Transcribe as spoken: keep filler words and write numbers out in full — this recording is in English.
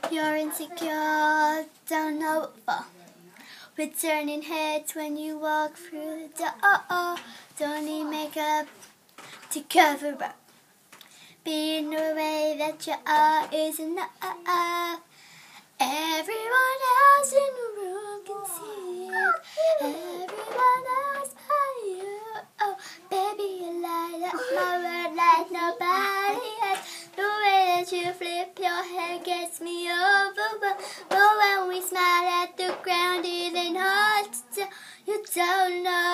You're insecure, don't know what for. We're turning heads when you walk through the door. Don't need makeup to cover up. Being the way that you are is enough. Everyone else in the room can see it. Everyone else but you. Oh, baby, you light up my world like nobody else. The way that you flip your hair gets me overwhelmed. But when we smile at the ground, it ain't hard to tell. You don't know